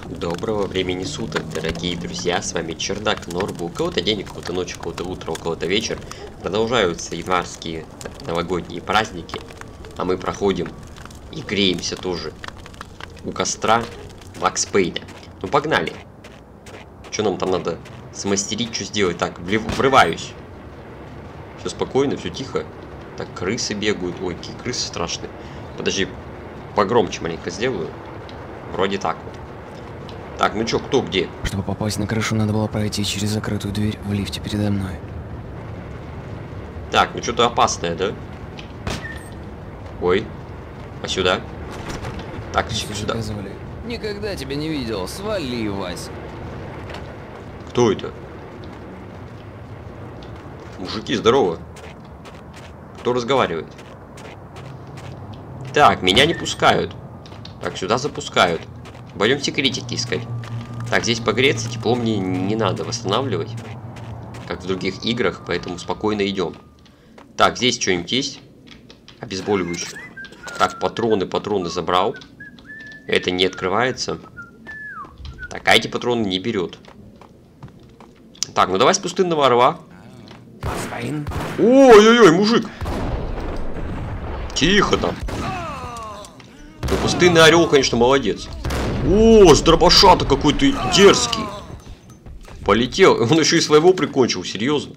Доброго времени суток, дорогие друзья, с вами Чердак Норбу. У кого-то день, у кого-то ночь, у кого-то утро, у кого-то вечер. Продолжаются январские новогодние праздники, а мы проходим и греемся тоже у костра Макс Пейна. Ну погнали. Что нам там надо смастерить, что сделать? Так, врываюсь. Все спокойно, все тихо. Так, крысы бегают. Ой, какие крысы страшные. Подожди, погромче маленько сделаю. Вроде так вот. Так, ну чё, кто где? Чтобы попасть на крышу, надо было пройти через закрытую дверь в лифте передо мной. Так, ну что-то опасное, да? Ой. А сюда? Так, сюда. Заказывали. Никогда тебя не видел. Свали, Вась. Кто это? Мужики, здорово. Кто разговаривает? Так, меня не пускают. Так, сюда запускают. Пойдем секретики искать. Так, здесь погреться, тепло мне не надо восстанавливать, как в других играх, поэтому спокойно идем. Так, здесь что-нибудь есть? Обезболивающее. Так, патроны забрал. Это не открывается. Так, а эти патроны не берет. Так, ну давай с пустынного орла. Ой-ой-ой, мужик. Тихо там. Ну, пустынный орел, конечно, молодец. О, с дробаша-то какой-то дерзкий. Полетел. Он еще и своего прикончил, серьезно.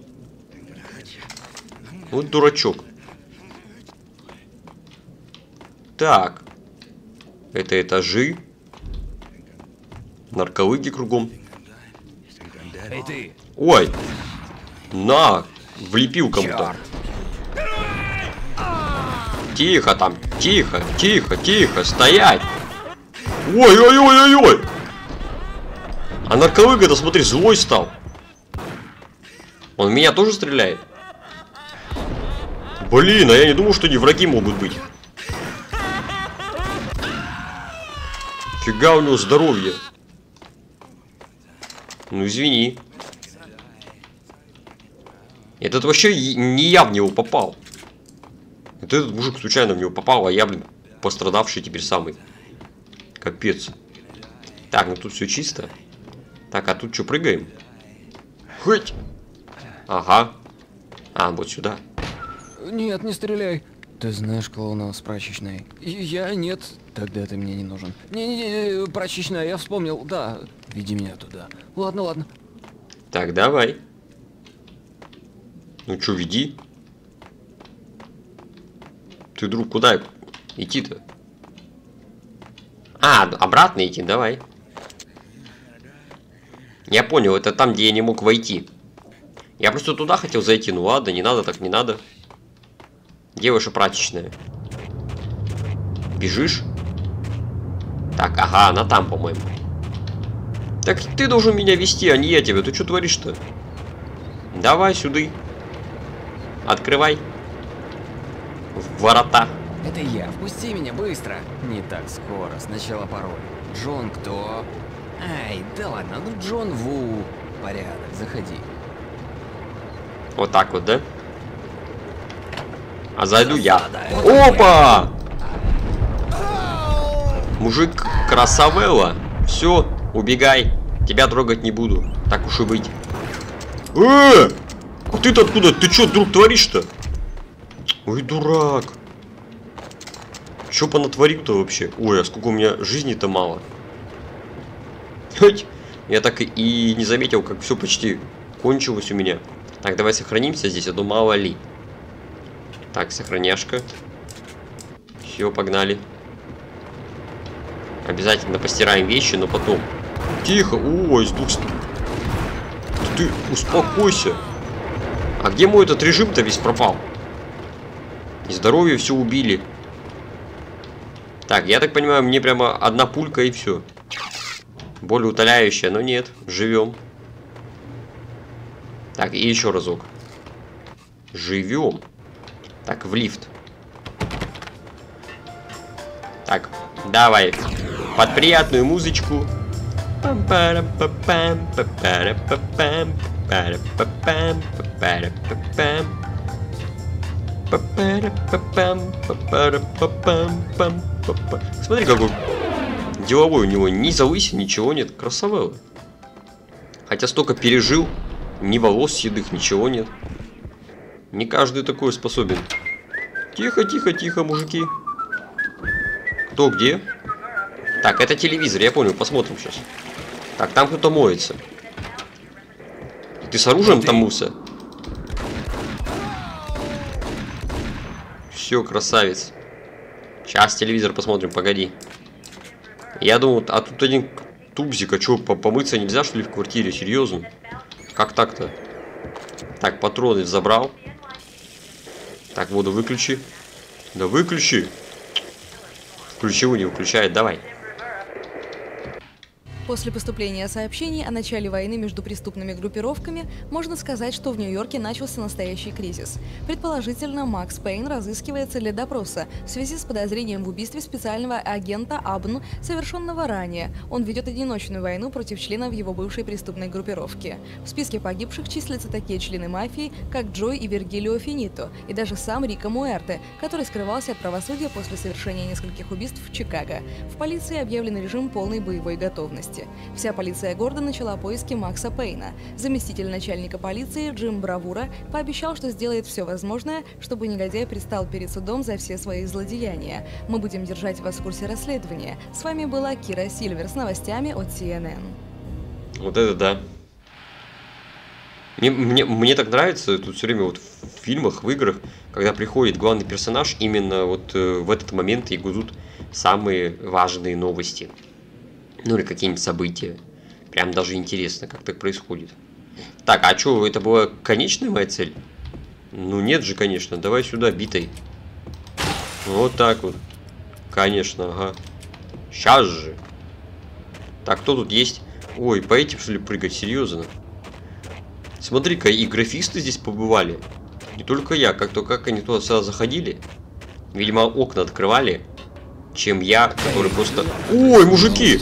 Вот дурачок. Так. Это этажи. Нарколыги кругом. Эй, ты. Ой. На. Влепил кому-то. Тихо там. Тихо, тихо, тихо. Стоять. Ой-ой-ой-ой-ой! А нарколыга-то, смотри, злой стал. Он в меня тоже стреляет? Блин, а я не думал, что они враги могут быть. Фига у него здоровье. Ну извини. Этот вообще не я в него попал. Это этот мужик случайно в него попал, а я, блин, пострадавший теперь самый. Капец. Так, ну тут все чисто. Так, а тут что, прыгаем? Хоть. Ага. А, вот сюда. Нет, не стреляй. Ты знаешь клоуна с прачечной? Я нет. Тогда ты мне не нужен. Не-не-не, прачечная, я вспомнил. Да, веди меня туда. Ладно, ладно. Так, давай. Ну что, веди. Ты, друг, куда идти-то? А, обратно идти, давай. Я понял, это там, где я не мог войти. Я просто туда хотел зайти, ну ладно, не надо, так не надо. Девушка прачечная. Бежишь? Так, ага, она там, по-моему. Так ты должен меня вести, а не я тебя. Ты что творишь-то? Давай сюда. Открывай. Ворота. Это я. Впусти меня быстро. Не так скоро. Сначала пароль. Джон кто? Ай, да ладно, ну Джон Ву. Порядок, заходи. Вот так вот, да? А зайду я. Опа! Мужик красавелла. Все, убегай. Тебя трогать не буду. Так уж и быть. А ты-то откуда? Ты что, друг, творишь-то? Ой, дурак. Чё понатворил-то вообще? Ой, а сколько у меня жизни-то мало. Хоть я так и не заметил, как все почти кончилось у меня. Так, давай сохранимся здесь, а то мало ли. Так, сохраняшка. Все, погнали. Обязательно постираем вещи, но потом. Тихо. Ой, ты успокойся. А где мой этот режим-то весь пропал? И здоровье все убили. Так, я так понимаю, мне прямо одна пулька и все. Более утоляющая, но нет, живем. Так, и еще разок. Живем. Так, в лифт. Так, давай. Под приятную музычку. Смотри, какой деловой у него. Ни залысин, ничего нет. Красавелла. Хотя столько пережил. Ни волос седых, ничего нет. Не каждый такой способен. Тихо, тихо, тихо, мужики. Кто где? Так, это телевизор, я понял, посмотрим сейчас. Так, там кто-то моется. Ты с оружием там мылся? Все, красавец. Сейчас телевизор посмотрим, погоди. Я думал, а тут один тубзик, а что, помыться нельзя, что ли, в квартире? Серьезно? Как так-то? Так, патроны забрал. Так, воду выключи. Да выключи. Включи, не выключает, давай. После поступления сообщений о начале войны между преступными группировками можно сказать, что в Нью-Йорке начался настоящий кризис. Предположительно, Макс Пейн разыскивается для допроса в связи с подозрением в убийстве специального агента Абн, совершенного ранее. Он ведет одиночную войну против членов его бывшей преступной группировки. В списке погибших числятся такие члены мафии, как Джой и Виргилио Финито, и даже сам Рико Муэрте, который скрывался от правосудия после совершения нескольких убийств в Чикаго. В полиции объявлен режим полной боевой готовности. Вся полиция города начала поиски Макса Пейна. Заместитель начальника полиции Джим Бравура пообещал, что сделает все возможное, чтобы негодяй предстал перед судом за все свои злодеяния. Мы будем держать вас в курсе расследования. С вами была Кира Сильвер с новостями от CNN. Вот это да. Мне так нравится тут все время вот в фильмах, в играх, когда приходит главный персонаж, именно вот в этот момент и гудут самые важные новости. Ну или какие-нибудь события. Прям даже интересно, как так происходит. Так, а что, это была конечная моя цель? Ну нет же, конечно. Давай сюда, битой. Вот так вот. Конечно, ага. Сейчас же. Так, кто тут есть? Ой, по этим, что ли, прыгать? Серьезно? Смотри-ка, и графисты здесь побывали. Не только я. Как они туда сюда заходили. Видимо, окна открывали. Чем я, который просто... Ой, мужики!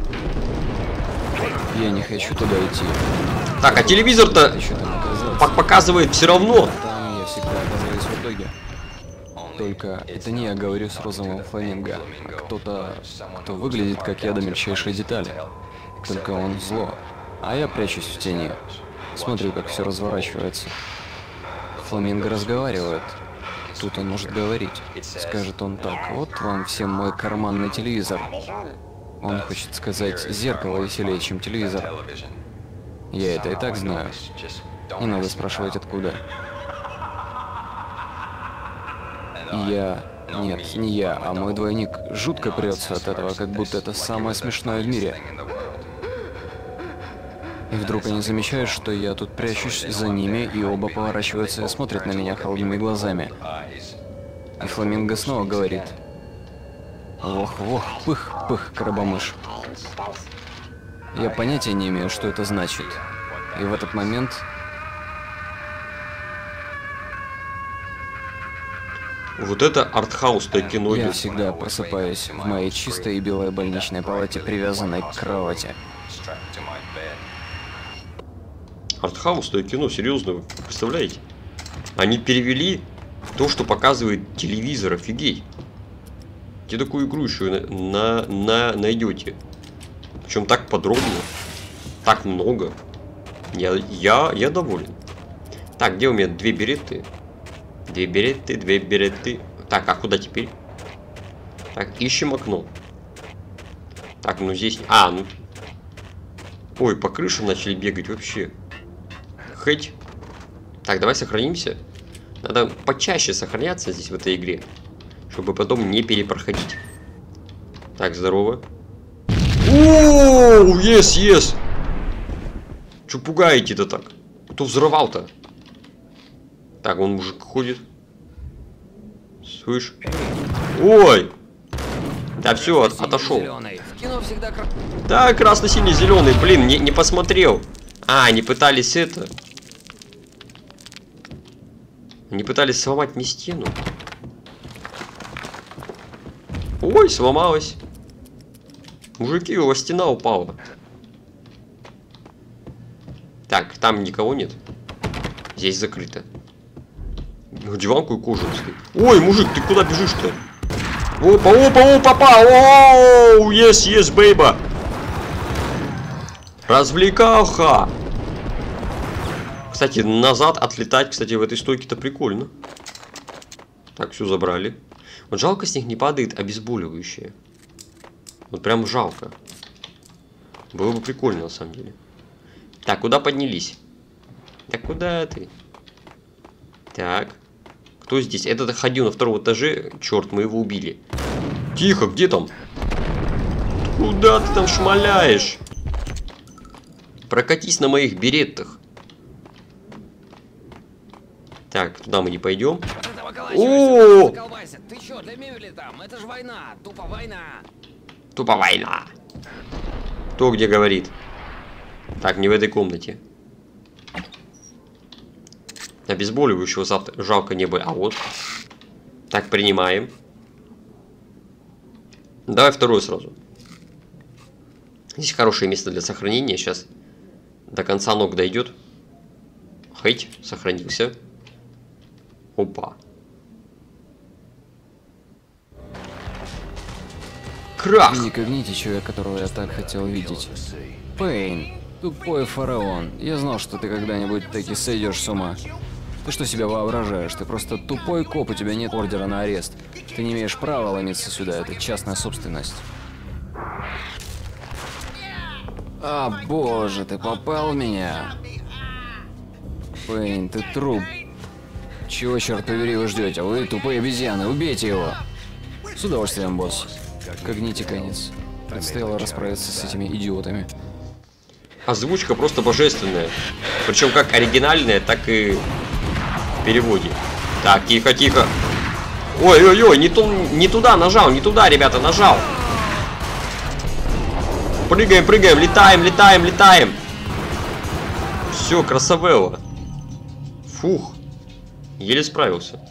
Я не хочу туда идти. Так, а телевизор-то показывает все равно. Там я всегда оказываюсь в итоге. Только это не я говорю с розовым фламинго, а кто-то, кто выглядит как я до мельчайшей детали. Только он зло, а я прячусь в тени. Смотрю, как все разворачивается. Фламинго разговаривает. Тут он может говорить. Скажет он так: вот вам всем мой карманный телевизор. Он хочет сказать, зеркало веселее, чем телевизор. Я это и так знаю. Не надо спрашивать, откуда. Я... Нет, не я, а мой двойник жутко прется от этого, как будто это самое смешное в мире. И вдруг они замечают, что я тут прячусь за ними, и оба поворачиваются и смотрят на меня холодными глазами. И Фламинго снова говорит: вох-вох, пых-пых, крабомыш. Я понятия не имею, что это значит. И в этот момент... Вот это артхаус-то кино. Я всегда просыпаюсь в моей чистой и белой больничной палате, привязанной к кровати. Артхаус-то кино, серьезно, вы представляете? Они перевели то, что показывает телевизор, офигеть. Где такую игру еще найдете? Причем так подробно, так много. Я доволен. Так, где у меня две береты? Две береты. Так, а куда теперь? Так, ищем окно. Так, ну здесь... А, ну... Ой, по крышам начали бегать вообще. Хоть. Так, давай сохранимся. Надо почаще сохраняться здесь в этой игре, чтобы потом не перепроходить. Так, здорово. Ооо, ес. Чё пугаете-то так? Кто взрывал-то? Так, вон мужик ходит. Слышь? Ой! Да все, отошел. Да, красно-синий, зеленый. Блин, не посмотрел. А, они пытались это. Они пытались сломать мне стену. Ой, сломалась. Мужики, у вас стена упала. Так, там никого нет. Здесь закрыто. Диванку и кожу стоит. Ой, мужик, ты куда бежишь-то? Опа, опа, опа, попал! Оу, yes, бейба! Развлекалха! Кстати, назад отлетать, кстати, в этой стойке-то прикольно. Так, все забрали. Вот жалко, с них не падает обезболивающее. Вот прям жалко. Было бы прикольно, на самом деле. Так, куда поднялись? Так, куда ты? Так. Кто здесь? Этот ходил на втором этаже. Черт, мы его убили. Тихо, где там? Куда ты там шмаляешь? Прокатись на моих береттах. Так, туда мы не пойдем. О! Ты чё, для мебели там? Это же война, тупо война. Тупо война. Кто где говорит? Так, не в этой комнате. Обезболивающего жалко не было. А вот. Так, принимаем. Давай второй сразу. Здесь хорошее место для сохранения. Сейчас до конца ног дойдет. Хейть, сохранился. Опа. Крах! Вы не когните человека, которого я так хотел видеть. Пейн, тупой фараон. Я знал, что ты когда-нибудь таки сойдешь с ума. Ты что себя воображаешь? Ты просто тупой коп, у тебя нет ордера на арест. Ты не имеешь права ломиться сюда, это частная собственность. А, боже, ты попал в меня. Пейн, ты труп. Чего, черт побери, вы ждете? Вы тупые обезьяны, убейте его. С удовольствием, босс. Когните конец. Предстояло расправиться с этими идиотами. Озвучка просто божественная. Причем как оригинальная, так и в переводе. Так, тихо, тихо. Ой-ой-ой, не туда нажал, не туда, ребята, нажал. Прыгаем, прыгаем, летаем, летаем, летаем. Все, красавелла. Фух. Еле справился.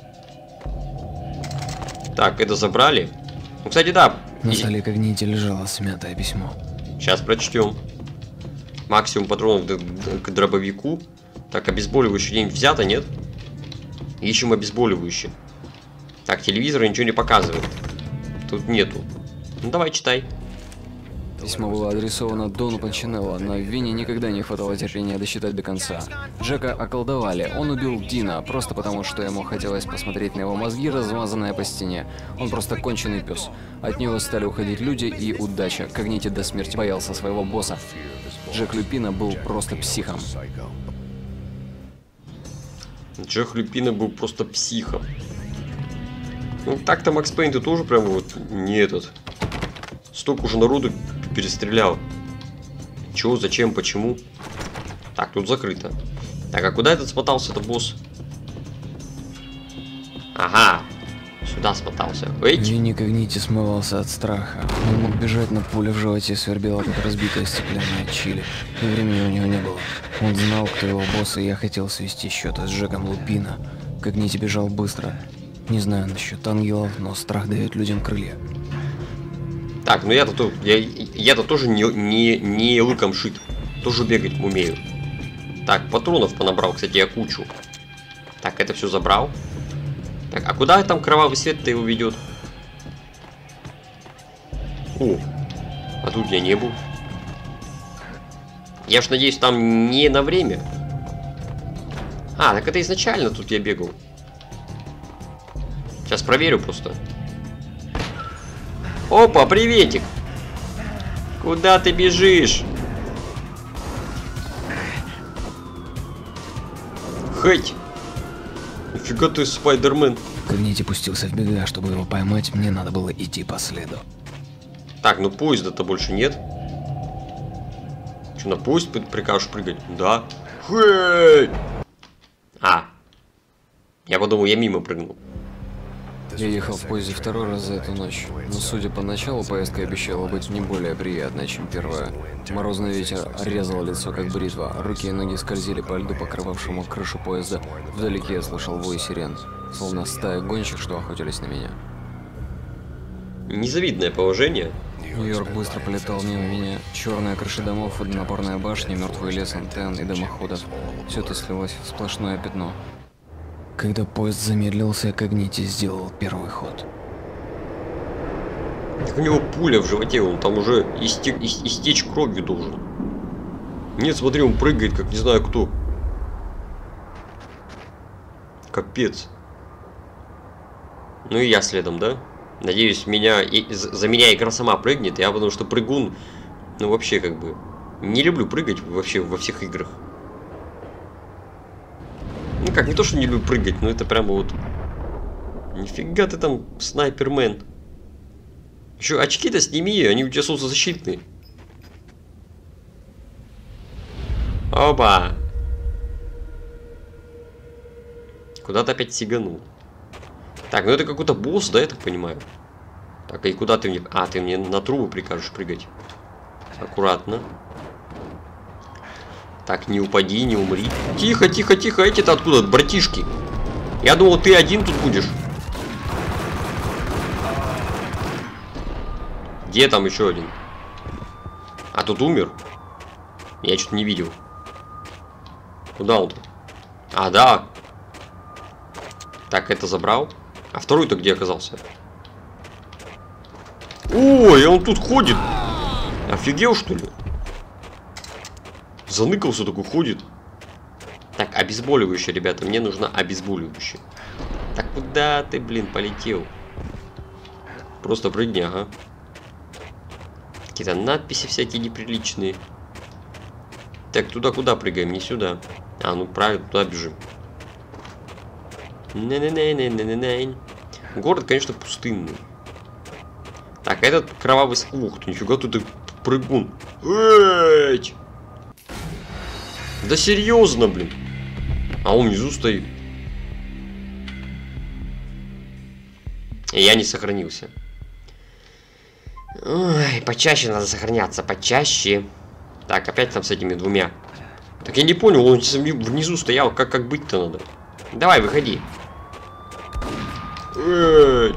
Так, это забрали. Ну, кстати, да. На столе когните лежало смятое письмо. Сейчас прочтем. Максимум патронов к дробовику. Так, обезболивающее где-нибудь взято, нет? Ищем обезболивающее. Так, телевизор ничего не показывает. Тут нету. Ну, давай, читай. Письмо было адресовано Дону Панчинелло, но Винни никогда не хватало терпения досчитать до конца. Джека околдовали. Он убил Дина, просто потому, что ему хотелось посмотреть на его мозги, размазанные по стене. Он просто конченый пес. От него стали уходить люди и удача. Когните до смерти боялся своего босса. Джек Люпино был просто психом. Джек Люпино был просто психом. Ну, так-то Макс Пейн ты тоже прям вот не этот. Столько уже народу перестрелял. Чего, зачем, почему? Так, тут закрыто. Так, а куда этот смотался-то босс? Ага, сюда смотался. Винни Когнити смывался от страха. Он мог бежать, но пуля в животе свербела, как разбитая стеклянная чили. И времени у него не было. Он знал, кто его босс, и я хотел свести счеты с Джеком Люпино. Когнити бежал быстро. Не знаю насчет ангелов, но страх дает людям крылья. Так, ну я-то тоже не лыком шит. Тоже бегать умею. Так, патронов понабрал, кстати, я кучу. Так, это все забрал. Так, а куда там кровавый свет-то его ведет? О, а тут я не был. Я ж надеюсь, там не на время. А, так это изначально тут я бегал. Сейчас проверю просто. Опа, приветик! Куда ты бежишь? Хоть! Нифига ты, Спайдермен. Когнити пустился в бега, чтобы его поймать, мне надо было идти по следу. Так, ну поезда-то больше нет. Что, на поезд прикажешь прыгать? Да. Хей! А. Я подумал, я мимо прыгнул. Я ехал в поезде второй раз за эту ночь, но судя по началу, поездка обещала быть не более приятной, чем первая. Морозный ветер резал лицо как бритва, руки и ноги скользили по льду, покрывавшему крышу поезда. Вдалеке я слышал вой сирен, словно стая гонщик, что охотились на меня. Незавидное положение. Нью-Йорк быстро полетал мимо меня. Черные крыши домов, водонапорная башня, мертвый лес, антенн и дымоходов. Все это слилось в сплошное пятно. Когда поезд замедлился, Когнити сделал первый ход. Так у него пуля в животе, он там уже истечь кровью должен. Нет, смотри, он прыгает, как не знаю кто. Капец. Ну и я следом, да? Надеюсь, за меня игра сама прыгнет. Я потому что прыгун, ну вообще как бы не люблю прыгать вообще во всех играх. Ну как, не то, что не люблю прыгать, но это прямо вот... Нифига ты там, снайпермен. Еще очки-то сними, они у тебя солнцезащитные. Опа! Куда-то опять сиганул. Так, ну это какой-то босс, да, я так понимаю? Так, и куда ты мне... А, ты мне на трубу прикажешь прыгать. Аккуратно. Так, не упади, не умри. Тихо, тихо, тихо. Эти-то откуда? Братишки. Я думал, ты один тут будешь. Где там еще один? А тут умер? Я что-то не видел. Куда он-то? А, да. Так, это забрал. А второй-то где оказался? Ой, он тут ходит. Офигел, что ли? Заныкался такой, ходит. Так, обезболивающее, ребята. Мне нужно обезболивающее. Так, куда ты, блин, полетел? Просто прыгни, ага. Какие-то надписи всякие неприличные. Так, туда куда прыгаем? Не сюда. А, ну правильно, туда бежим. Город, конечно, пустынный. Так, этот кровавый... Ух ты, нифига ты прыгун. Эть! Да серьезно, блин. А он внизу стоит. И я не сохранился. Ой, почаще надо сохраняться, почаще. Так, опять там с этими двумя. Так я не понял, он внизу стоял, как быть-то надо. Давай, выходи. Эй.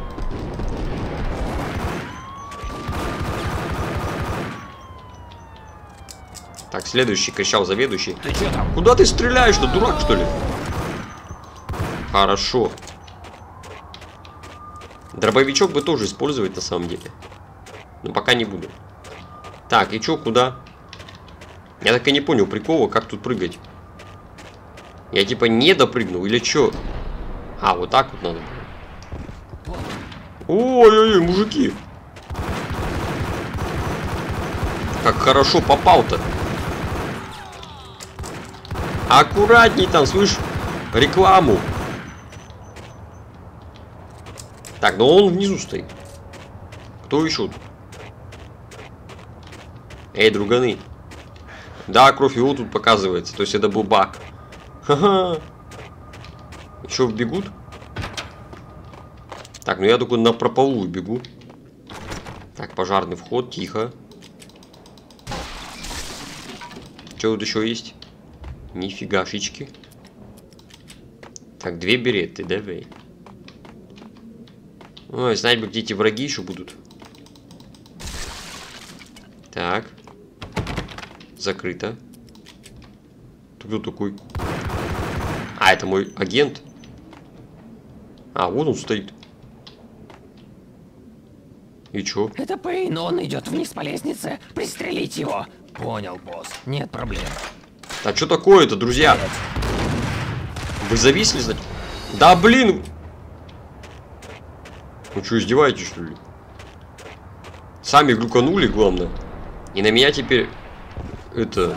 Так, следующий, кричал заведующий. Ты чё там? Куда ты стреляешь, что дурак, что ли? Хорошо. Дробовичок бы тоже использовать на самом деле. Но пока не буду. Так, и чё, куда? Я так и не понял прикола, как тут прыгать. Я типа не допрыгнул или чё? А, вот так вот надо было. Ой-ой-ой, мужики. Как хорошо попал-то. Аккуратней там, слышь, рекламу. Так, но он внизу стоит. Кто еще? Эй, друганы. Да, кровь его тут показывается. То есть это был баг. Ха-ха. Еще бегут? Так, ну я только на прополую бегу. Так, пожарный вход, тихо. Что тут еще есть? Нифигашечки. Так, 2 береты, давай. Ой, знать бы, где эти враги еще будут. Так. Закрыто. Ты кто такой? А, это мой агент. А, вот он стоит. И чё? Это Пейн, он идет вниз по лестнице. Пристрелить его. Понял, босс. Нет проблем. А что такое-то, друзья? Вы зависли, значит? Да блин! Вы что, издеваетесь, что ли? Сами глюканули, главное. И на меня теперь... Это...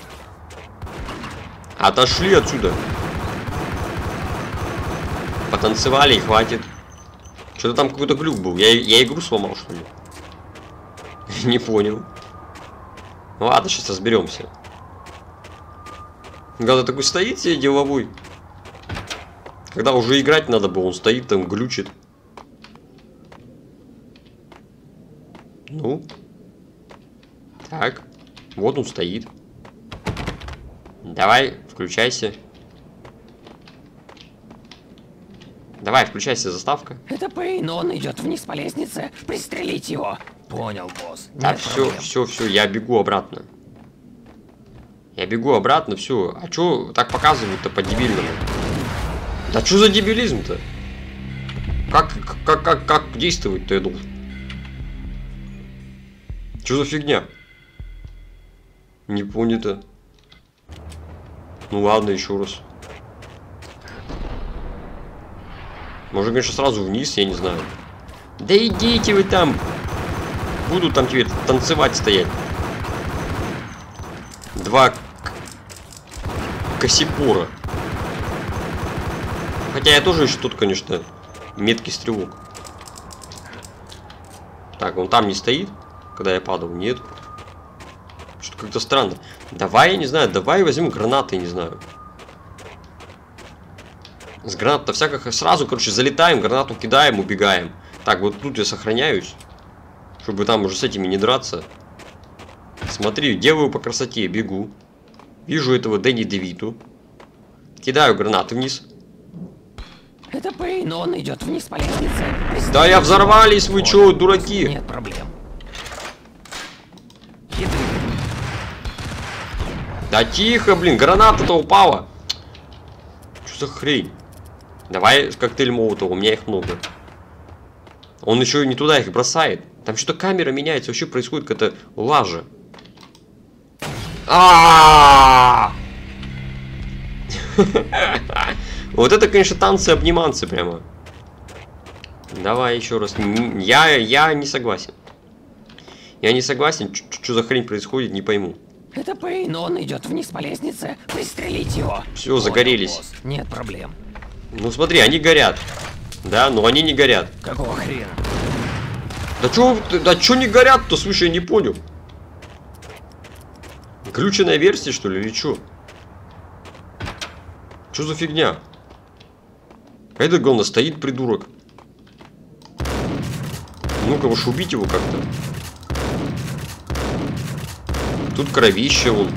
Отошли отсюда. Потанцевали и хватит. Что-то там какой-то глюк был. Я игру сломал, что ли? Не понял. Ладно, сейчас разберемся. Когда такой стоит себе деловой. Когда уже играть надо было, он стоит там, глючит. Ну. Так. Вот он стоит. Давай, включайся. Давай, включайся, заставка. Это Пейн, он идет вниз по лестнице. Пристрелить его. Понял, босс. Так, все, я бегу обратно. Я бегу обратно, все. А чё так показывают-то по-дебильному? Да что за дебилизм-то? Как действовать-то я должен? Что за фигня? Не понято. Ну ладно, еще раз. Может, конечно, сразу вниз, я не знаю. Да идите вы там. Буду там тебе танцевать стоять. Два косипора. Хотя я тоже еще тут, конечно, меткий стрелок. Так, он там не стоит, когда я падал? Нет. Что-то как-то странно. Давай, я не знаю, давай возьмем гранаты, не знаю. С гранат-то всяких сразу, короче, залетаем, гранату кидаем, убегаем. Так, вот тут я сохраняюсь. Чтобы там уже с этими не драться. Смотри, делаю по красоте, бегу. Вижу этого Дэнни Девиту. Кидаю гранаты вниз. Это Пейн, он идет вниз по лестнице. Да я взорвались, вы чё, дураки? Нет проблем. Да тихо, блин, граната-то упала. Что за хрень? Давай коктейль Молотова, у меня их много. Он еще не туда их бросает. Там что-то камера меняется, вообще происходит какая-то лажа. Вот это, конечно, танцы-обниманцы прямо. Давай еще раз. Я не согласен. Я не согласен. Что за хрень происходит, не пойму. Это Пейн, он идет вниз по лестнице. Пристрелить его. Все, загорелись. Босс. Нет проблем. Ну смотри, они горят. Да, но они не горят. Какого хрена? Да чё не горят-то, слушай, я не понял. Глюченная версия, что ли, или чё? Чё за фигня? А это, главное, стоит придурок. Ну-ка, уж убить его как-то. Тут кровище вон.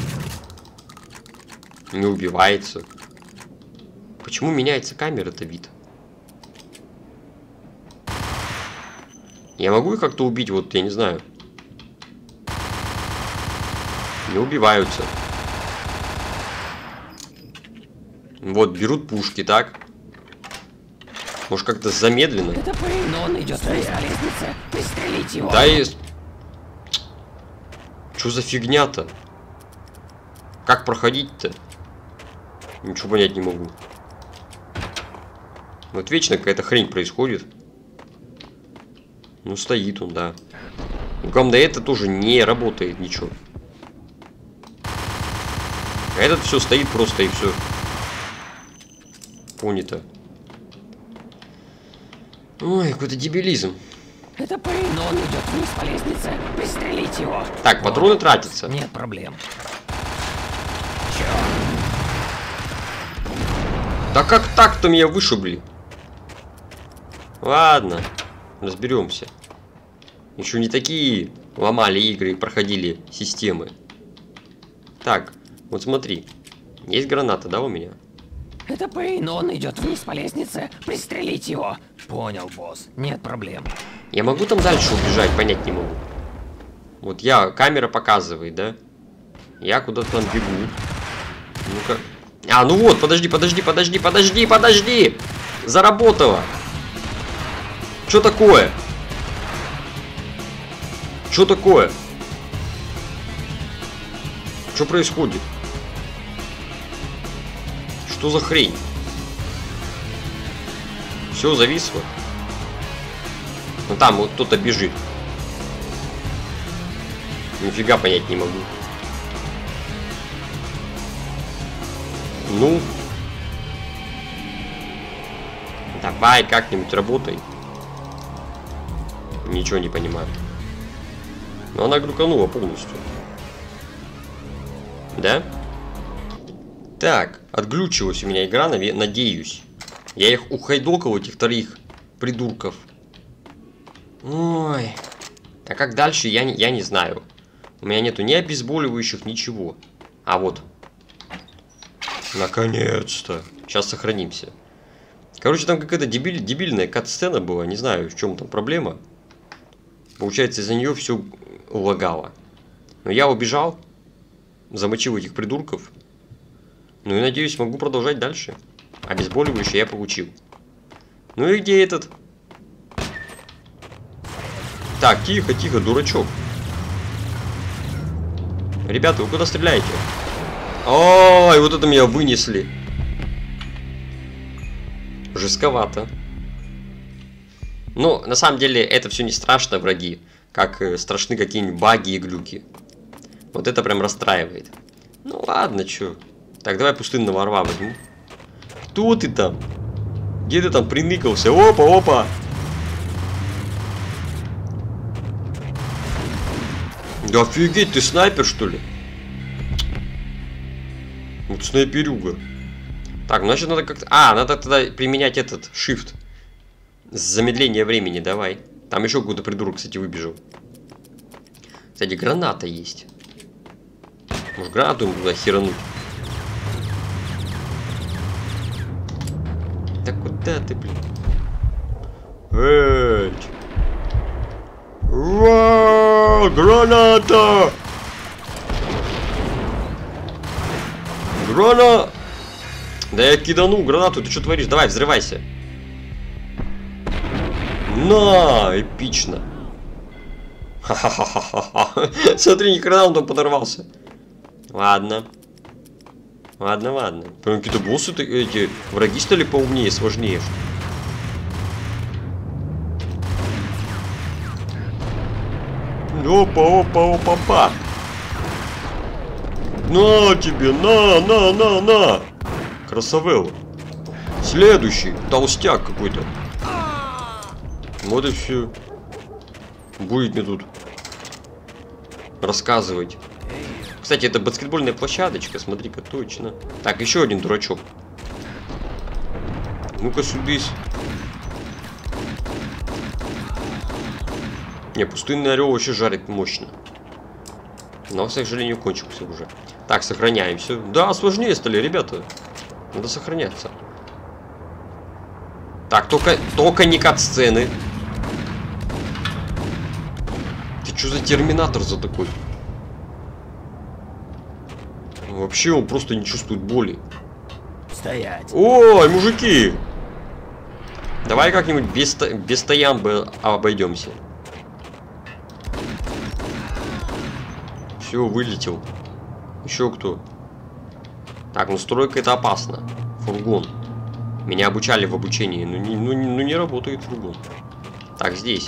Не убивается. Почему меняется камера-то вид? Я могу их как-то убить, вот, я не знаю. Не убиваются. Вот, берут пушки, так? Может, как-то замедленно? Это Пейн, он идет вниз по лестнице. Пристрелить его. Да и... Чё за фигня-то? Как проходить-то? Ничего понять не могу. Вот вечно какая-то хрень происходит. Ну, стоит он, да. Ну, главное, это тоже не работает ничего. А этот все стоит просто и все. Понято. Ой, какой-то дебилизм. Это Пейн, он идет вниз по лестнице. Пристрелить его. Так, патроны тратятся. Нет проблем. Да как так-то меня вышибли? Ладно, разберемся. Еще не такие ломали игры и проходили системы. Так, вот смотри. Есть граната, да, у меня? Это Пейн, он идет вниз по лестнице. Пристрелить его. Понял, босс. Нет проблем. Я могу там дальше убежать? Понять не могу. Вот камера показывает, да? Я куда-то там бегу. Ну-ка. А, ну вот, подожди. Заработало. Что такое? Что такое? Что происходит? Что за хрень? Все зависло. Ну там вот кто-то бежит. Нифига понять не могу. Ну. Давай как-нибудь работай. Ничего не понимаю. Но она глюканула полностью. Да? Так, отглючилась у меня игра, надеюсь. Я их ухайдокал, этих вторых придурков. Ой. А как дальше, я не знаю. У меня нету ни обезболивающих, ничего. А вот. Наконец-то. Сейчас сохранимся. Короче, там какая-то дебильная кат-сцена была. Не знаю, в чем там проблема. Получается, из-за нее все лагало. Но я убежал. Замочил этих придурков. Ну и надеюсь, могу продолжать дальше. Обезболивающее я получил. Ну и где этот? Так, тихо, дурачок. Ребята, вы куда стреляете? Ой, вот это меня вынесли. Жестковато. Ну, на самом деле, это все не страшно, враги. Как страшны какие-нибудь баги и глюки. Вот это прям расстраивает. Ну ладно, чё. Так, давай пустынного орла возьму. Кто ты там? Где ты там приныкался? Опа, опа! Да офигеть, ты снайпер, что ли? Вот снайперюга. Так, значит, надо как-то... А, надо тогда применять этот shift. Замедление времени, давай. Там еще какой-то придурок, кстати, выбежал. Кстати, граната есть. Может, гранату ему туда херануть? Да куда ты, блин? Эй! Вау, граната! Граната! Да я кидану гранату, ты что творишь? Давай, взрывайся. На, эпично. Ха-ха-ха-ха-ха. Смотри, ни хрена он там подорвался. Ладно. Ладно, ладно. Прям какие-то боссы, эти враги стали поумнее, сложнее. Опа, опа, опа, опа. На тебе, на. Красавелла. Следующий, толстяк какой-то. Вот и все. Будет мне тут рассказывать. Кстати, это баскетбольная площадочка, смотри-ка, точно. Так, еще один дурачок. Ну-ка, сюдись. Не, пустынный орел вообще жарит мощно. Но, к сожалению, кончился уже. Так, сохраняемся. Да, сложнее стали, ребята. Надо сохраняться. Так, только не кат-сцены. Ты что за терминатор за такой? Вообще он просто не чувствует боли. Стоять. Ой, мужики! Давай как-нибудь без стоямбы обойдемся. Все, вылетел. Еще кто? Так, ну стройка это опасно. Фургон. Меня обучали в обучении, но не работает фургон. Так, здесь.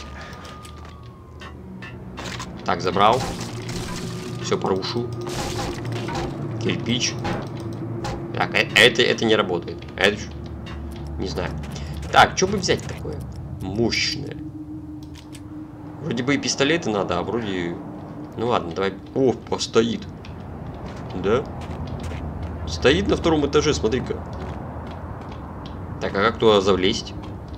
Так, забрал. Все порушу. Кирпич. Так, это не работает. Это не знаю. Так, что бы взять такое мощное? Вроде бы и пистолеты надо, а вроде... Ну ладно, давай... О, постоит. Да? Стоит на втором этаже, смотри-ка. Так, а как туда завлезть?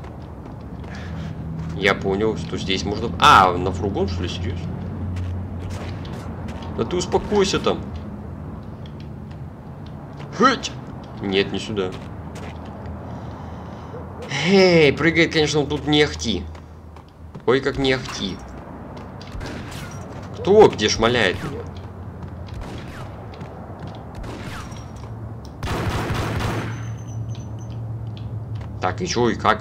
Я понял, что здесь можно... А, на фургон, что ли, серьезно? Да ты успокойся там. Хоть! Нет, не сюда. Эй, прыгает, конечно, он тут не ахти. Ой, как не ахти. Кто где шмаляет меня? Так, и чё, и как?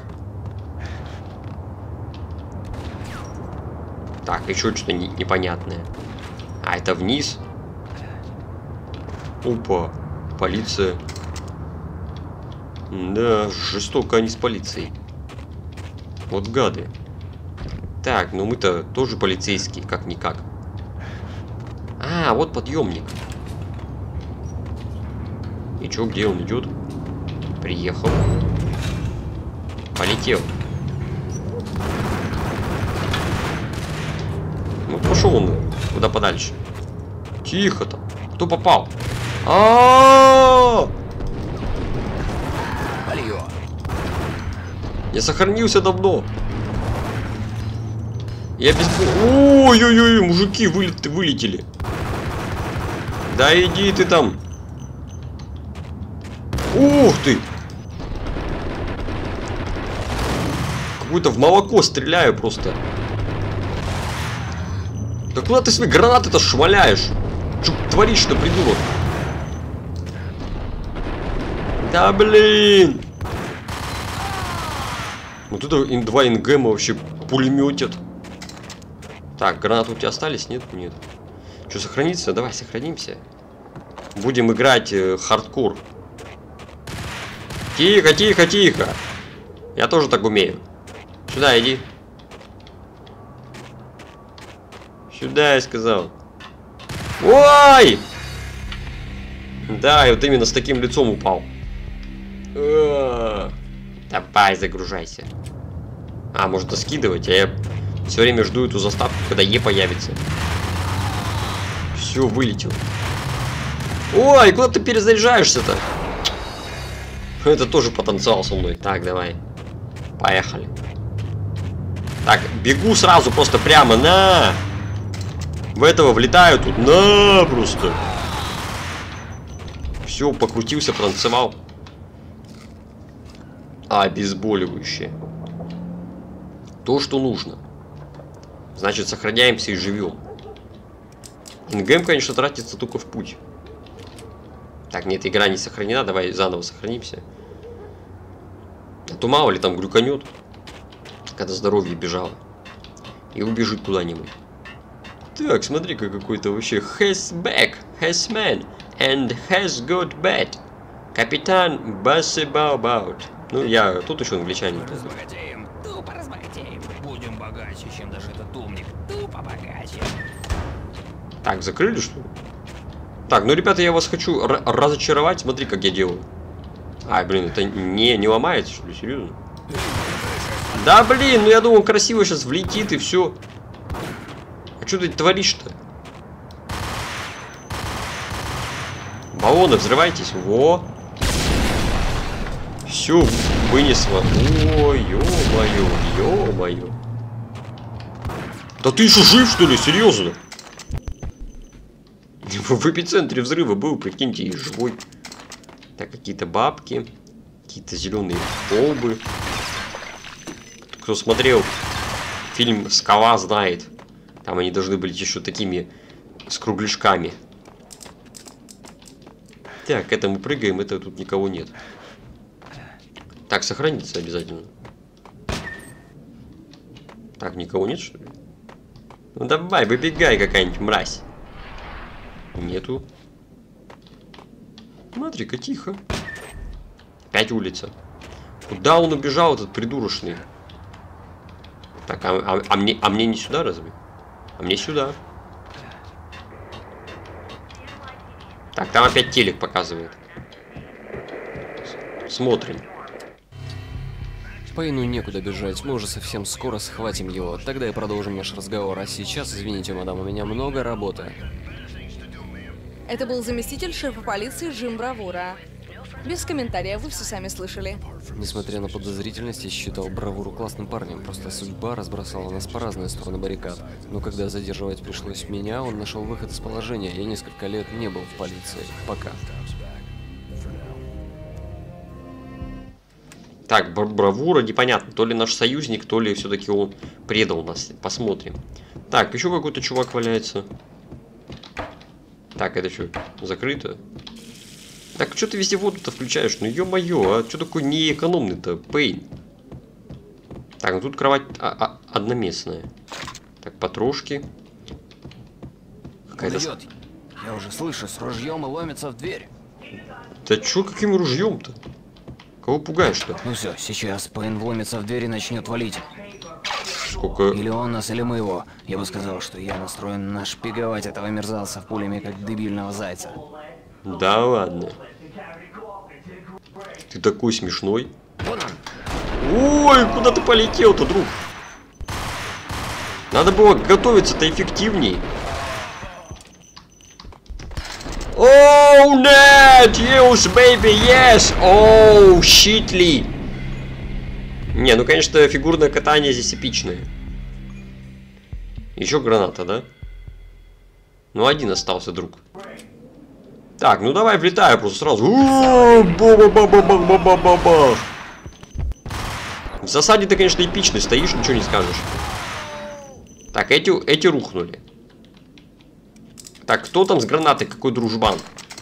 Так, еще что-то непонятное. А, это вниз? Опа, полиция. Да, жестоко они с полицией. Вот гады. Так, ну мы-то тоже полицейские, как-никак. А, вот подъемник. И чё, где он идет? Приехал. Полетел. Ну, пошел он куда подальше. Тихо там. Кто попал? Я сохранился давно. Я без... Ой-ой-ой, мужики вылетели. Да иди ты там. Ух ты. Какой-то в молоко стреляю просто. Да куда ты свои гранаты-то шваляешь? Что творишь-то, придурок? Да блин. Вот это два НГМа вообще пулеметят. Так, гранаты у тебя остались? Нет? Нет. Что, сохраниться? Давай, сохранимся. Будем играть хардкор. Тихо, тихо, тихо. Я тоже так умею. Сюда иди. Сюда, я сказал. Ой! Да, и вот именно с таким лицом упал. Давай, загружайся. А, можно скидывать, а я все время жду эту заставку, когда Е появится. Все, вылетел. Ой, куда ты перезаряжаешься-то? Это тоже потанцевал со мной. Так, давай. Поехали. Так, бегу сразу просто прямо на... В этого влетаю тут. На, просто. Все, покрутился, потанцевал. Обезболивающее. То, что нужно. Значит, сохраняемся и живем. Ингем, конечно, тратится только в путь. Так, нет, игра не сохранена. Давай заново сохранимся. А то мало ли там глюканет, когда здоровье бежало. И убежит куда-нибудь. Так, смотри-ка, какой-то вообще has back, has man, and has got bad. Капитан Бассебаубаут. Ну, я тут еще англичанин. Разбогатеем, тупо разбогатеем. Будем богаче, чем даже этот умник. Тупо богаче. Так, закрыли, что ли? Так, ну, ребята, я вас хочу разочаровать. Смотри, как я делаю. Ай, блин, это не ломается, что ли? Серьезно? Да, блин, ну я думал, красиво сейчас влетит и все. А что ты творишь-то? Баллоны, взрывайтесь. Во! Все, вынесло. Ой, ё-моё, ё-моё. Да ты еще жив, что ли? Серьезно? В эпицентре взрыва был, прикиньте, и живой. Так, какие-то бабки. Какие-то зеленые колбы. Кто смотрел фильм «Скала», знает. Там они должны быть еще такими с кругляшками. Так, к этому прыгаем, это тут никого нет. Так, сохранится обязательно. Так, никого нет, что ли? Ну давай, выбегай, какая-нибудь мразь. Нету. Смотри-ка, тихо. Опять улица. Куда он убежал, этот придурочный? Так, а мне не сюда, разве? А мне сюда. Так, там опять телек показывает. Смотрим. Пейну некуда бежать, мы уже совсем скоро схватим его. Тогда и продолжим наш разговор. А сейчас, извините, мадам, у меня много работы. Это был заместитель шефа полиции Джим Бравура. Без комментариев, вы все сами слышали. Несмотря на подозрительность, я считал Бравуру классным парнем. Просто судьба разбросала нас по разные стороны баррикад. Но когда задерживать пришлось меня, он нашел выход из положения. Я несколько лет не был в полиции. Пока. Так, Бравура непонятно. То ли наш союзник, то ли все-таки он предал нас. Посмотрим. Так, еще какой-то чувак валяется. Так, это что, закрыто? Так, что ты везде воду-то включаешь? Ну, ё-моё, а что такой неэкономный-то, Пейн? Так, ну тут кровать одноместная. Так, потрошки. Какая-то... Я уже слышу, с ружьем и ломится в дверь. Да чё, каким ружьем-то? Кого пугаешь-то? Ну все, сейчас Пейн вломится в дверь и начнет валить. Сколько... Или он нас, или мы его. Я бы сказал, что я настроен нашпиговать этого мерзавца в пулями, как дебильного зайца. Да ладно. Ты такой смешной. Ой, куда ты полетел-то, друг? Надо было готовиться-то эффективней. Оу, нет! Use, baby, yes! Оу, щитли! Не, ну, конечно, фигурное катание здесь эпичное. Еще граната, да? Ну, один остался, друг. Так, ну давай влетаю просто сразу. В засаде ты, конечно, эпичный стоишь, ничего не скажешь. Так, эти рухнули. Так, кто там с гранатой? Какой дружбан?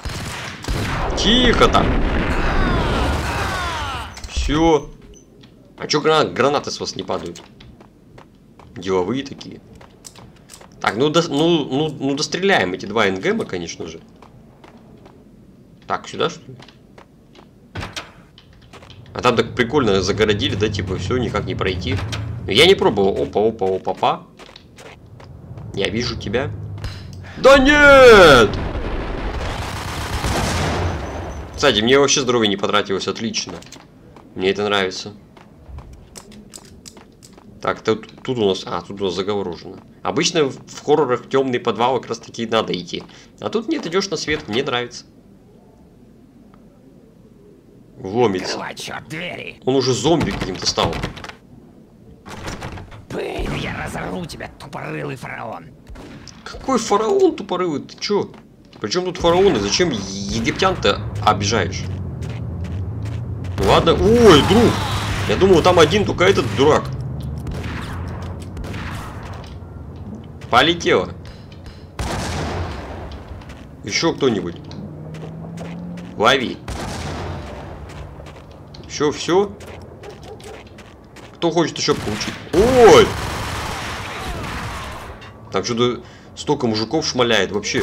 Тихо там. Все. А чё гранаты с вас не падают? Деловые такие. Так, ну достреляем эти два НГМа, конечно же. Так, сюда что ли? А там так прикольно загородили, да, типа, все, никак не пройти. Но я не пробовал. Опа, опа, опа, опа. Я вижу тебя. Да нет! Кстати, мне вообще здоровье не потратилось, отлично. Мне это нравится. Так, тут у нас... А, тут у нас загорожено. Обычно в хоррорах темный подвал как раз таки надо идти. А тут нет, идешь на свет, мне нравится. Ломится. Открывай, черт, двери. Он уже зомби каким-то стал. Пейн, я разорву тебя, тупорылый фараон. Какой фараон тупорылый? Ты чё? Причем тут фараоны? Зачем египтян-то обижаешь? Ну ладно. Ой, друг! Я думал, там один только этот дурак. Полетело. Еще кто-нибудь? Лови. Все. Кто хочет еще получить? Ой! Там что-то столько мужиков шмаляет вообще.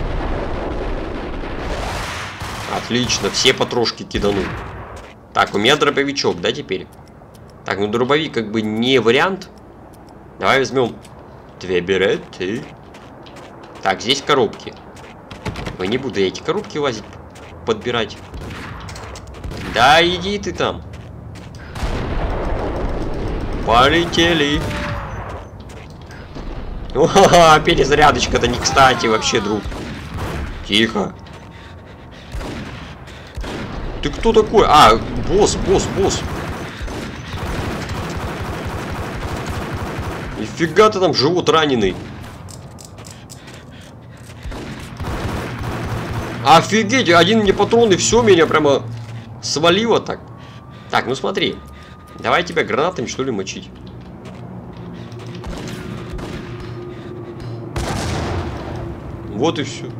Отлично, все потрошки кидану. Так, у меня дробовичок, да, теперь? Так, ну дробовик как бы не вариант. Давай возьмем 2 береты. Так, здесь коробки. Ой, не буду я эти коробки лазить, подбирать. Да, иди ты там. Полетели. О, перезарядочка-то не кстати вообще, друг. Тихо. Ты кто такой? А, босс. Нифига ты там живот раненый. Офигеть, один мне патрон и все, меня прямо свалило так. Так, ну смотри. Давай тебя гранатами что ли мочить. Вот и все.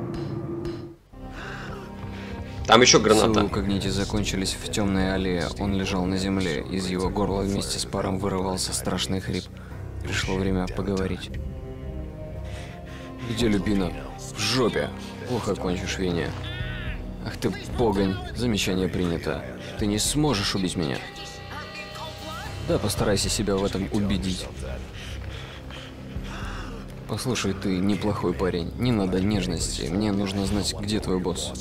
Там еще граната. Силы у Когнити закончились в темной аллее. Он лежал на земле. Из его горла вместе с паром вырывался страшный хрип. Пришло время поговорить. Где Люпина? В жопе. Плохо кончишь, Веня. Ах ты погонь. Замечание принято. Ты не сможешь убить меня. Да, постарайся себя в этом убедить. Послушай, ты неплохой парень. Не надо нежности. Мне нужно знать, где твой босс.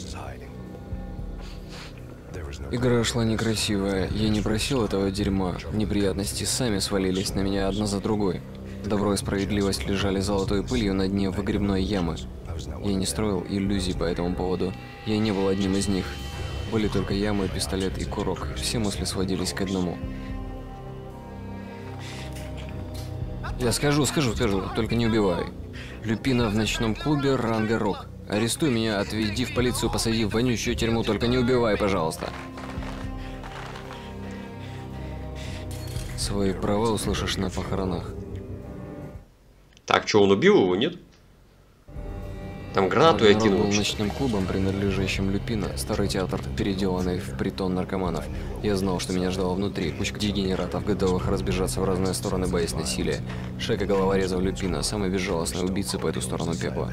Игра шла некрасивая. Я не просил этого дерьма. Неприятности сами свалились на меня одна за другой. Добро и справедливость лежали золотой пылью на дне выгребной ямы. Я не строил иллюзий по этому поводу. Я не был одним из них. Были только ямы, пистолет и курок. Все мысли сводились к одному. Я скажу, только не убивай. Люпина в ночном клубе ранга рок. Арестуй меня, отведи в полицию, посади в вонючую тюрьму, только не убивай, пожалуйста. Свои права услышишь на похоронах. Так, что, он убил его, нет? Там гранату я кинул. Был ночным клубом, принадлежащим Люпина, старый театр, переделанный в притон наркоманов. Я знал, что меня ждало внутри, кучка дегенератов, готовых разбежаться в разные стороны, боясь насилия. Шека головорезов Люпина, самый безжалостный убийца по эту сторону пепла.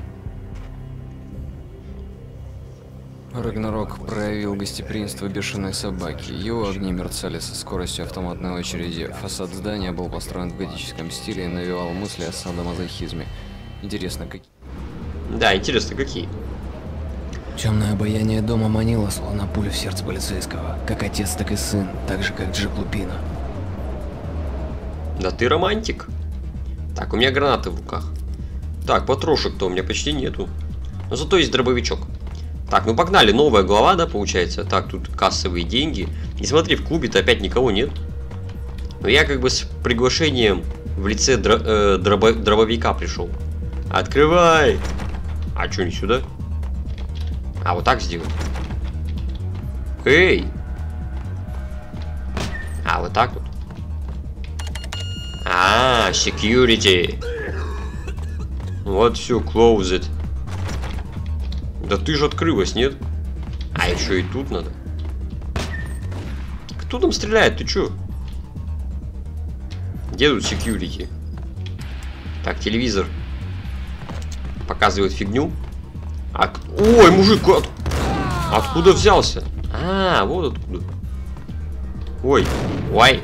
Рагнарок проявил гостеприимство бешеной собаки. Его огни мерцали со скоростью автоматной очереди. Фасад здания был построен в готическом стиле и навевал мысли о садомазохизме. Интересно, какие... Да, интересно, какие? Темное обаяние дома манило, словно пуля в сердце полицейского. Как отец, так и сын, так же, как Джек Лупина. Да ты романтик. Так, у меня гранаты в руках. Так, патрошек-то у меня почти нету. Но зато есть дробовичок. Так, ну погнали, новая глава, да, получается. Так, тут кассовые деньги. И смотри, в клубе-то опять никого нет. Но я как бы с приглашением в лице дробовика пришел. Открывай! А что, не сюда? А, вот так сделать. Эй! А, вот так вот. А, security. Вот все, closed. Да ты же открылась, нет? А, еще и тут надо. Кто там стреляет? Ты чё? Где тут security? Так, телевизор. показывает фигню. Ой, мужик, откуда взялся? А, вот откуда. Ой, ой.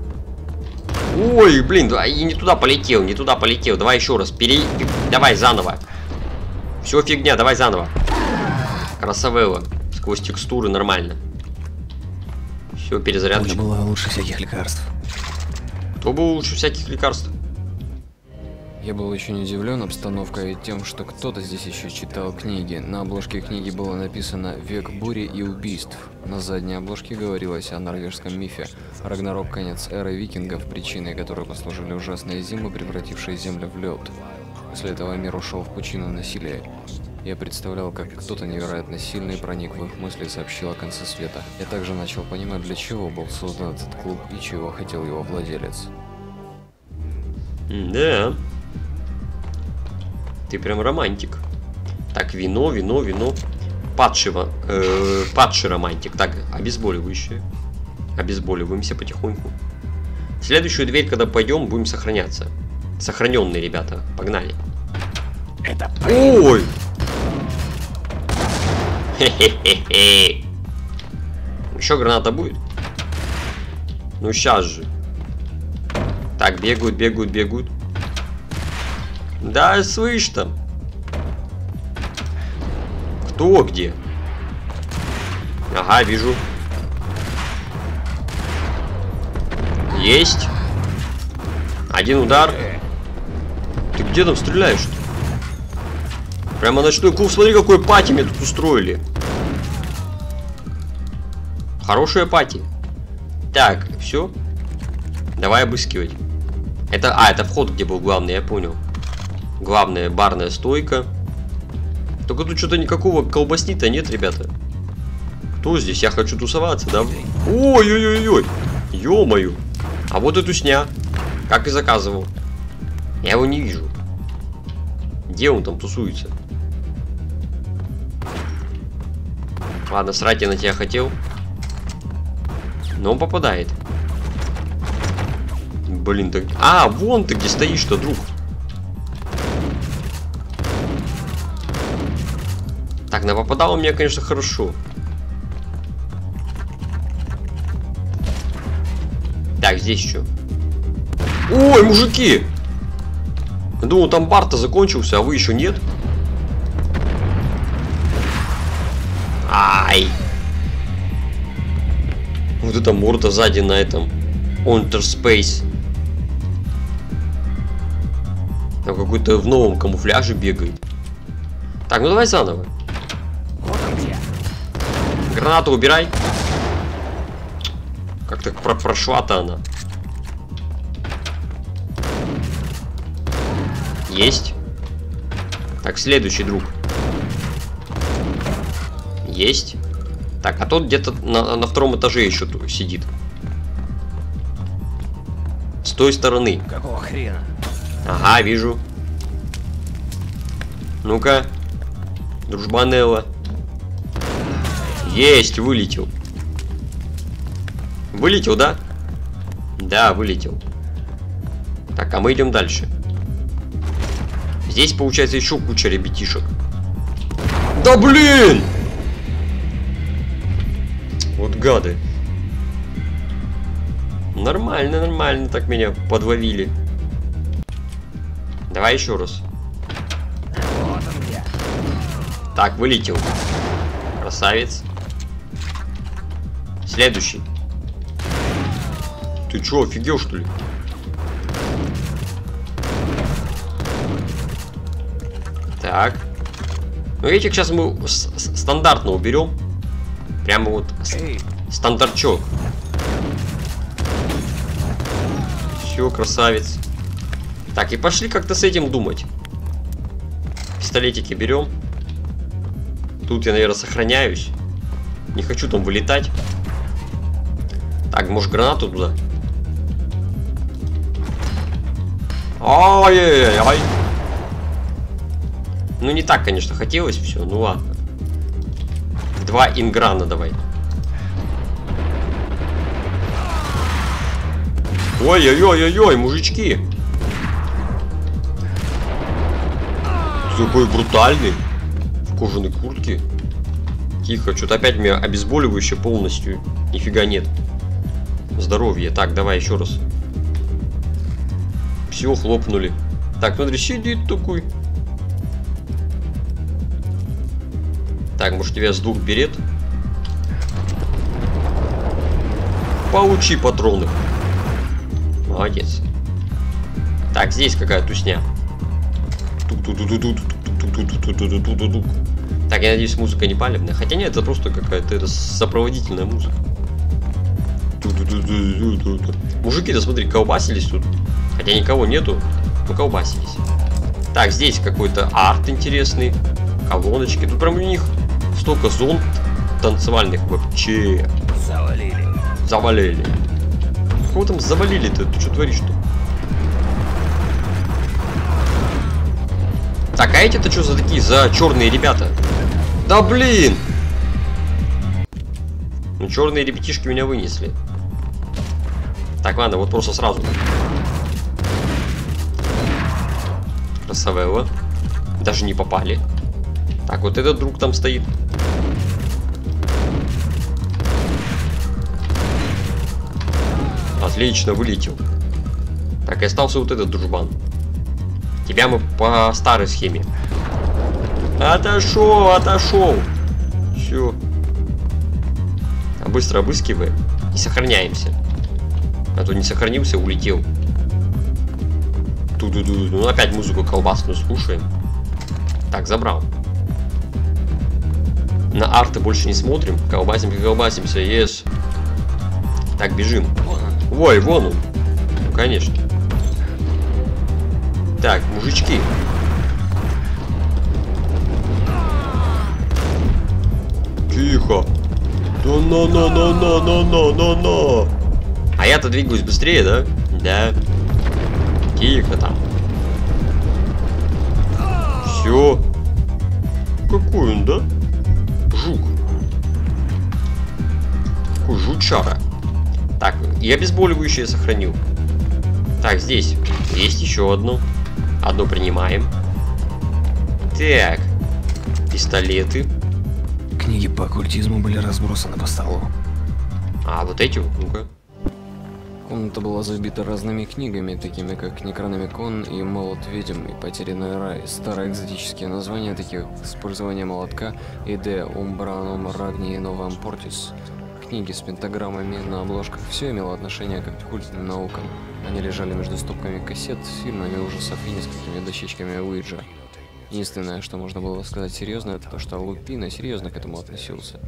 Ой, блин, и не туда полетел, не туда полетел. Давай еще раз, давай заново. Все фигня, давай заново. Красавелла. Сквозь текстуры нормально. Все, перезарядочка. Кто было лучше всяких лекарств? Кто был лучше всяких лекарств? Я был очень удивлен обстановкой и тем, что кто-то здесь еще читал книги. На обложке книги было написано «Век бури и убийств». На задней обложке говорилось о норвежском мифе «Рагнарок, конец эры викингов», причиной которой послужили ужасные зимы, превратившие землю в лед. После этого мир ушел в пучину насилия. Я представлял, как кто-то невероятно сильный проник в их мысли и сообщил о конце света. Я также начал понимать, для чего был создан этот клуб и чего хотел его владелец. Да. Ты прям романтик. Так, вино. Падший романтик. Так, обезболивающее. Обезболиваемся потихоньку. В следующую дверь, когда пойдем, будем сохраняться. Сохраненные, ребята. Погнали. Это Ой! Хе-хе-хе-хе. Еще граната будет? Ну, сейчас же. Так, бегают. Да, слышь там. Кто где? Ага, вижу. Есть. Один удар. Ты где там стреляешь-то? Прямо ночной клуб. Смотри, какой пати мне тут устроили. Хорошая пати. Так, все. Давай обыскивать. Это вход, где был главный, я понял. Главная барная стойка. Только тут что-то никакого колбасни-то нет, ребята. Кто здесь? Я хочу тусоваться, да? Ой-ой-ой-ой. Ё-моё. А вот и тусня. Как и заказывал. Я его не вижу. Где он там тусуется? Ладно, срать я на тебя хотел. Но он попадает. Блин, так... А, вон ты где стоишь-то, друг. Так, напопадало мне, конечно, хорошо. Так, здесь что? Ой, мужики! Я думал, там бар-то закончился, а вы еще нет? Ай! Вот эта морда сзади на этом Space. Там какой-то в новом камуфляже бегает. Так, ну давай заново. Вот он где. Гранату убирай. Как так прошла-то она. Есть. Так, следующий друг. Есть. Так, а тот где-то на втором этаже еще сидит. С той стороны. Какого хрена? Ага, вижу. Ну-ка. Дружбанелла. Есть, вылетел. Вылетел, да? Да, вылетел. Так, а мы идем дальше. Здесь, получается, еще куча ребятишек. Да блин! Вот гады. Нормально, нормально так меня подловили. Давай еще раз. Вот он где. Так, вылетел. Красавец. Следующий. Ты чё, офигел, что ли? Так. Ну, этих сейчас мы стандартно уберем. Прямо вот стандартчок. Все, красавец. Так, и пошли как-то с этим думать. Пистолетики берем. Тут я, наверное, сохраняюсь. Не хочу там вылетать. Так, может, гранату туда? Ай-яй-яй-яй. Ну, не так, конечно, хотелось все. Ну, ладно. 2 инграна давай. Ой-ой-ой-ой-ой, мужички. Такой брутальный. В кожаной куртке. Тихо, что-то опять у меня обезболивающее полностью. Нифига нет. Здоровье. Так, давай еще раз. Все, хлопнули. Так, смотри, сидит такой. Так, может тебя с двух берет? Получи патроны. Молодец. Так, здесь какая тусня. Так, я надеюсь, музыка не палевная. Хотя нет, это просто какая-то сопроводительная музыка. Мужики-то, смотри, колбасились тут. Хотя никого нету, но колбасились. Так, здесь какой-то арт интересный. Колоночки. Тут прям у них столько зон танцевальных вообще. Завалили. Завалили. Кого там завалили-то? Ты что творишь-то? Так, а эти-то что за такие, за черные ребята? Да блин! Ну, черные ребятишки меня вынесли. Так, ладно, вот просто сразу. Красавелла. Даже не попали. Так, вот этот друг там стоит. Отлично, вылетел. Так, и остался вот этот дружбан. Тебя мы по старой схеме. Отошел, отошел. Все. Быстро обыскиваем и сохраняемся. А то не сохранился, улетел. Ну, опять музыку колбасную слушаем. Так, забрал. На арты больше не смотрим. Колбасимся, yes. Так, бежим. Ой, вон он. Ну, конечно. Так, мужички. Тихо. Да на. А я-то двигаюсь быстрее, да? Да. Тихо там. Все. Какой он, да? Жук. Какой жучара. Так, и обезболивающее сохранил. Так, здесь есть еще одно. Одно принимаем. Так. Пистолеты. Книги по оккультизму были разбросаны по столу. А, вот эти вот, ну-ка. Комната была забита разными книгами, такими как Некрономикон и Молот ведьм и Потерянный рай. Старые экзотические названия таких использование молотка и Де Умбранум Рагни и Новам Портис. Книги с пентаграммами на обложках. Все имело отношение к оккультным наукам. Они лежали между стопками кассет с фильмами ужасов и несколькими дощечками Уиджа. Единственное, что можно было сказать серьезно, это то, что Лупино серьезно к этому относился.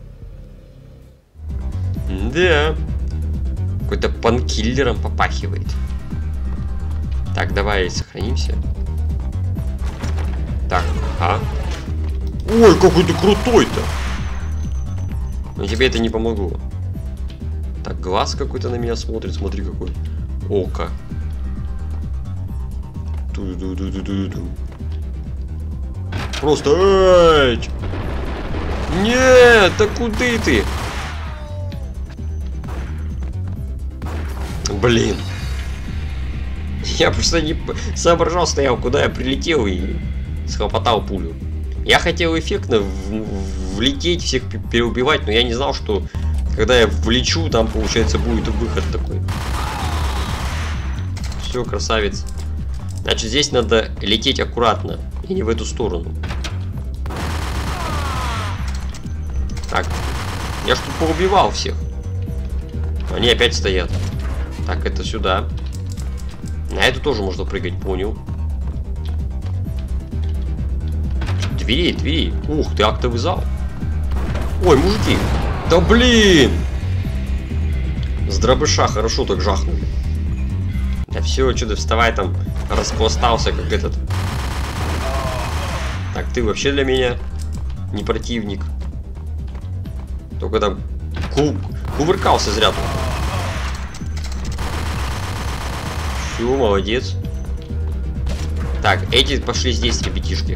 Да. Какой-то панкиллером попахивает. Так, давай сохранимся. Так, Ой, какой ты крутой-то! Но тебе это не помогло. Так, глаз какой-то на меня смотрит, смотри какой. Око. Ту-ду-ду-ду-ду-ду. Просто, нет, да куда ты? Блин. Я просто не соображал, стоял, куда я прилетел и схлопотал пулю. Я хотел эффектно влететь, всех переубивать, но я не знал, что когда я влечу, там, получается, будет выход такой. Все, красавец. Значит, здесь надо лететь аккуратно и не в эту сторону. Так, я ж тут поубивал всех. Они опять стоят. Так, это сюда. На эту тоже можно прыгать, понял. Двери. Ух ты, актовый зал. Ой, мужики. Да блин. С дробыша хорошо так жахнули. Да все, что ты вставай там, распластался как этот. Так, ты вообще для меня не противник. Только там кувыркался зря тут. Все, молодец. Так, эти пошли здесь, ребятишки.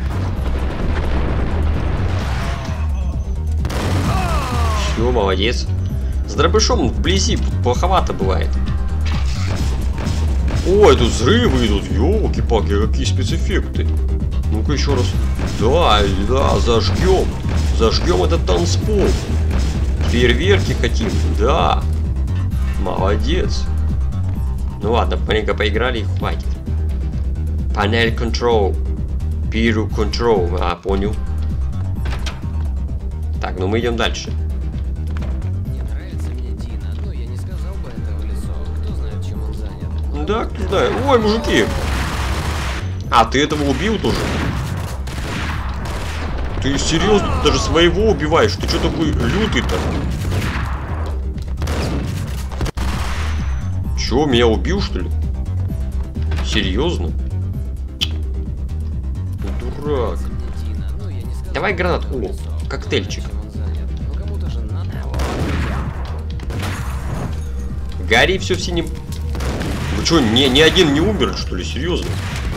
Все, молодец. С дробышом вблизи плоховато бывает. Ой, тут взрывы идут. Ёлки-палки, какие спецэффекты. Ну-ка еще раз. Да, да, зажгем. Зажгем этот танцпол. Фейерверки хотим. Да. Молодец. Ну ладно, маленько поиграли и хватит. Панель control. Пиру control. А, понял. Так, ну мы идем дальше. Не нравится мне Дина, но я не сказал бы это в лицо. Кто знает, чем он занят. Да, кто знает. Ой, мужики. А, ты этого убил тоже? Ты серьезно? Ты даже своего убиваешь? Ты что такой лютый-то? Чё, меня убил, что ли? Серьезно? Дурак. Давай гранат. О, коктейльчик. Гори все в синем. Вы что, ни один не умер, что ли? Серьезно?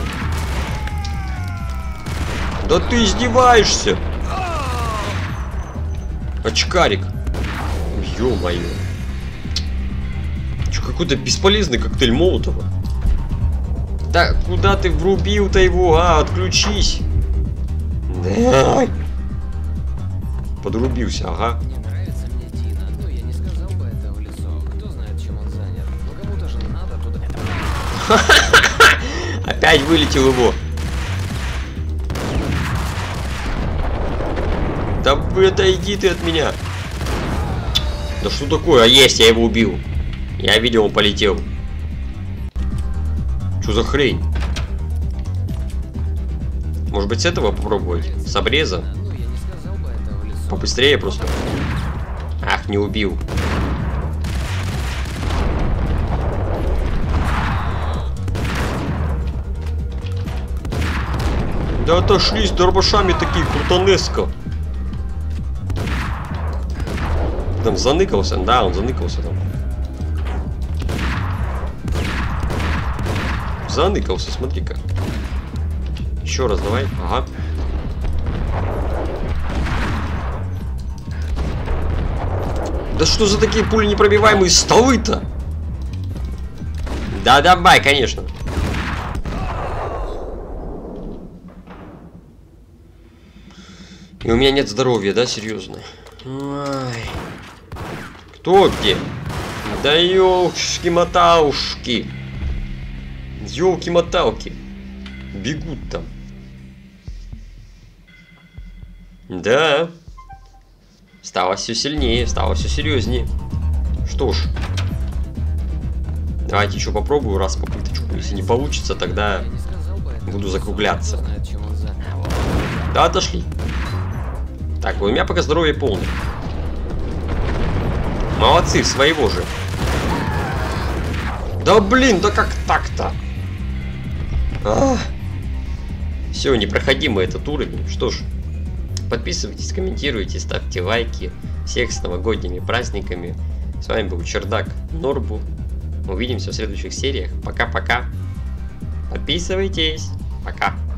Да ты издеваешься! Очкарик. Ё-моё. Чё, какой-то бесполезный коктейль Молотова. Да куда ты врубил-то его? А, отключись. Да. Подрубился, ага. Не нравится мне Дина, но я не сказал бы это в лицо. Кто знает, чем он занят. Но кому-то же надо туда. Опять вылетел его. Да отойди ты от меня. Да что такое? А есть, я его убил. Я видел, он полетел. Что за хрень? Может быть, с этого попробовать? С обреза? Побыстрее просто. Ах, не убил. Да отошлись дробашами такие, крутанеско. Там заныкался? Да, он заныкался там. Заныкался, смотри-ка. Еще раз давай. Ага. Да что за такие пули непробиваемые столы-то? Да давай, конечно. И у меня нет здоровья, да, серьезно? Ай. Кто где? Да ёлки-моталушки. Ёлки-моталки. Бегут там. Да. Стало все сильнее, стало все серьезнее. Что ж. Давайте еще попробую раз попыточку. Если не получится, тогда буду закругляться. Да, отошли. Так, у меня пока здоровье полное. Молодцы, своего же. Да блин, да как так-то? Все, непроходимый этот уровень. Что ж, подписывайтесь, комментируйте, ставьте лайки. Всех с новогодними праздниками. С вами был Чердак Норбу. Увидимся в следующих сериях. Пока-пока. Подписывайтесь. Пока.